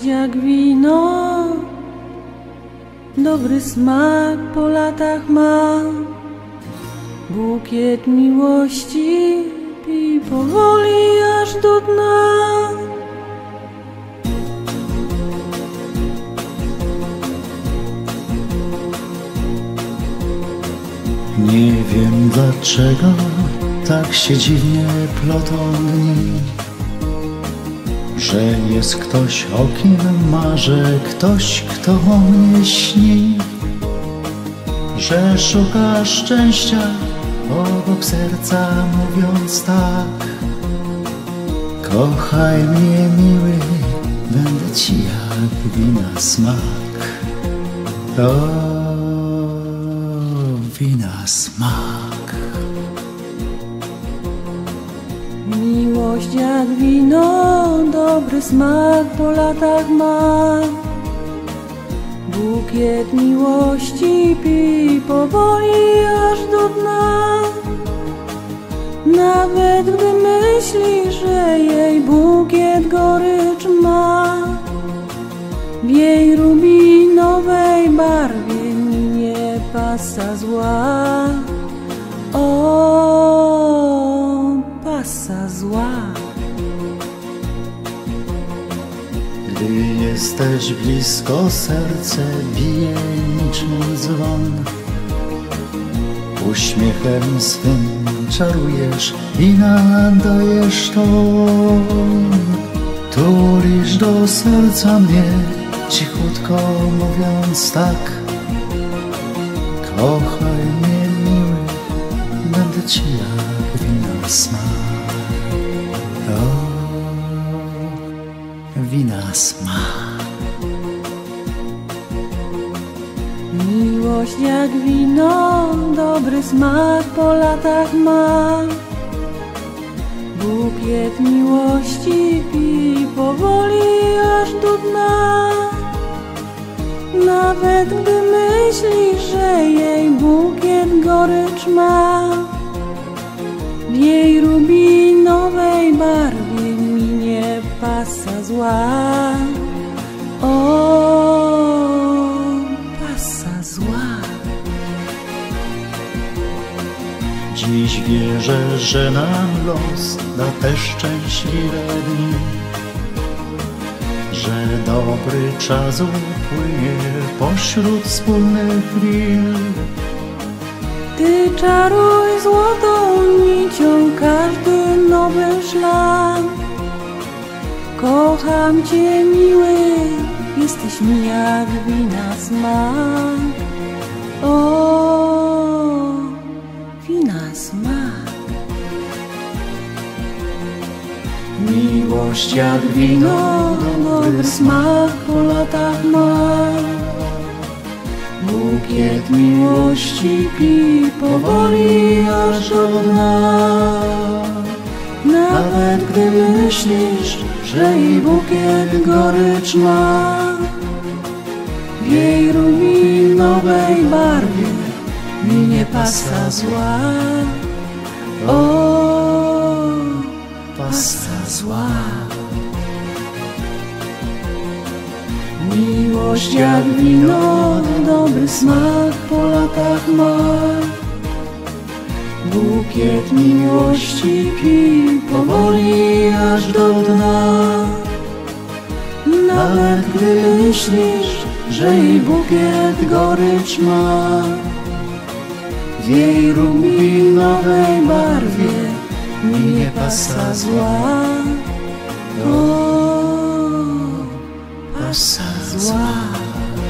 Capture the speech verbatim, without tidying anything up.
Miłość jak wino, dobry smak po latach ma. Bukiet miłości pij powoli aż do dna. Nie wiem dlaczego tak się dziwnie plotą dni, że jest ktoś, o kim marzę, ktoś, kto o mnie śni, że szuka szczęścia obok serca, mówiąc tak: kochaj mnie, miły, będę ci jak wina smak. O, wina smak. Miłość jak wino, dobry smak po latach ma. Bukiet miłości pij powoli aż do dna. Nawet gdy myśli, że jej bukiet gorycz ma, w jej rubinowej barwie minie pasa zła. O, pasa zła. Gdy jesteś blisko, serce bije niczym dzwon. Uśmiechem swym czarujesz i nadajesz ton. Tulisz do serca mnie, cichutko mówiąc tak: kochaj mnie, miły, będę ci jak wina smak. O, wina smak. Miłość jak wino, dobry smak po latach ma. Bukiet miłości pij powoli aż do dna. Nawet gdy myśli, że jej bukiet gorycz ma, w jej rubinowej barwie minie pasa zła. O, pasa zła. Dziś wierzę, że nam los da te szczęśliwe dni, że dobry czas upłynie pośród wspólnych chwil. Ty czaruj złotą nicią każdy nowy szlak. Kocham cię, miły, jesteś mi jak wina smak. O, wina smak. Miłość jak wino, dobry smak po latach ma. Bukiet miłości pij powoli aż do dna. Nawet gdy myślisz, że jej bukiet gorycz ma, w jej rubinowej barwie minie pasa zła. O, pasa zła. Miłość jak wino, dobry smak po latach ma. Bukiet miłości pij powoli aż do dna. Nawet gdy myślisz, że jej bukiet gorycz ma, w jej rubinowej barwie minie pasa zła. O, pasa zła.